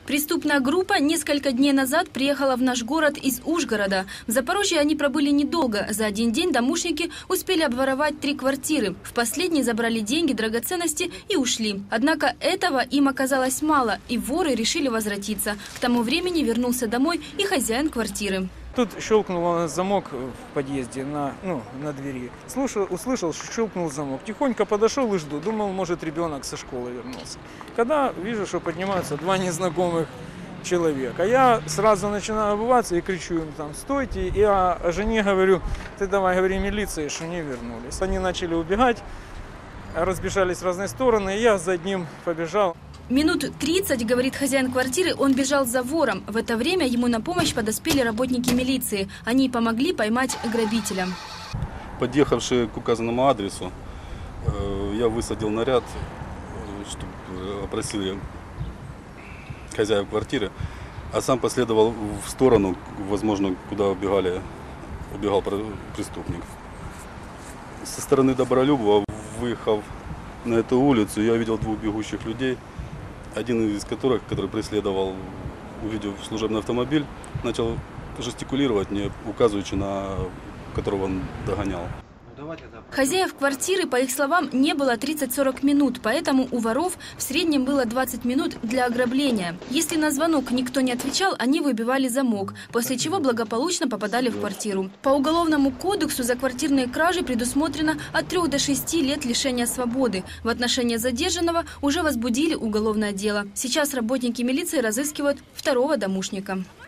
Преступная группа несколько дней назад приехала в наш город из Ужгорода. В Запорожье они пробыли недолго. За один день домушники успели обворовать 3 квартиры. В последней забрали деньги, драгоценности и ушли. Однако этого им оказалось мало, и воры решили возвратиться. К тому времени вернулся домой и хозяин квартиры. Тут щелкнул замок в подъезде на двери. Услышал, щелкнул замок. Тихонько подошел и жду. Думал, может, ребенок со школы вернулся. Когда вижу, что поднимаются 2 незнакомых человека, я сразу начинаю обуваться и кричу им там: стойте. И о жене говорю: ты давай, говори милиции, что не вернулись. Они начали убегать, разбежались в разные стороны, и я за одним побежал. Минут 30, говорит хозяин квартиры, он бежал за вором. В это время ему на помощь подоспели работники милиции. Они помогли поймать грабителя. Подъехавшие к указанному адресу, я высадил наряд, чтобы опросили хозяев квартиры, а сам последовал в сторону, возможно, куда убегал преступник. Со стороны Добролюбова, выехав на эту улицу, я видел 2 бегущих людей. Один из которых, который преследовал, увидев служебный автомобиль, начал жестикулировать мне, указываючи на которого он догонял. Хозяев квартиры, по их словам, не было 30-40 минут, поэтому у воров в среднем было 20 минут для ограбления. Если на звонок никто не отвечал, они выбивали замок, после чего благополучно попадали в квартиру. По Уголовному кодексу за квартирные кражи предусмотрено от 3 до 6 лет лишения свободы. В отношении задержанного уже возбудили уголовное дело. Сейчас работники милиции разыскивают 2-го домушника.